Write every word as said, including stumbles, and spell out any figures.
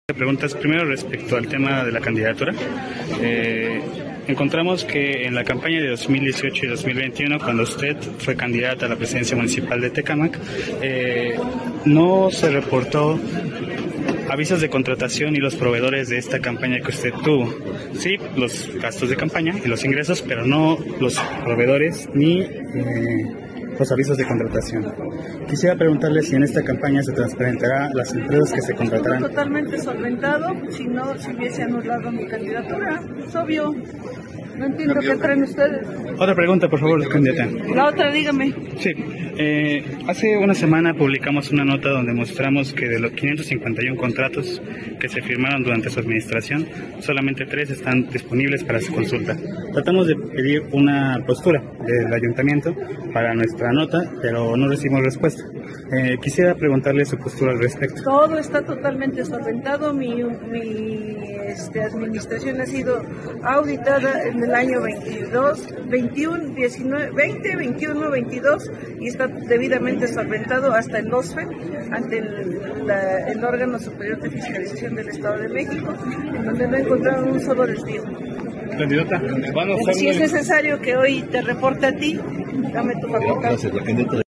Preguntas primero respecto al tema de la candidatura. Eh, encontramos que en la campaña de dos mil dieciocho y dos mil veintiuno, cuando usted fue candidata a la presidencia municipal de Tecámac, eh, no se reportó avisos de contratación y los proveedores de esta campaña que usted tuvo. Sí, los gastos de campaña y los ingresos, pero no los proveedores ni eh, los avisos de contratación. Quisiera preguntarle si en esta campaña se transparentará las empresas que se contratarán. Totalmente solventado, si no se hubiese anulado mi candidatura, es obvio. No entiendo qué creen ustedes. Otra pregunta, por favor, candidata. La otra, dígame. Sí, eh, hace una semana publicamos una nota donde mostramos que de los quinientos cincuenta y uno contratos que se firmaron durante su administración, solamente tres están disponibles para su consulta. Tratamos de pedir una postura del ayuntamiento para nuestra nota, pero no recibimos respuesta. Eh, quisiera preguntarle su postura al respecto. Todo está totalmente solventado. Mi, mi este, administración ha sido auditada en el año veintidós, veintiuno, diecinueve, veinte, veintiuno, veintidós y está debidamente solventado hasta el O S F E, ante el, la, el órgano superior de fiscalización del Estado de México, en donde no encontraron un solo desvío. Candidata, Si es necesario que hoy te reporte a ti, dame tu facultad.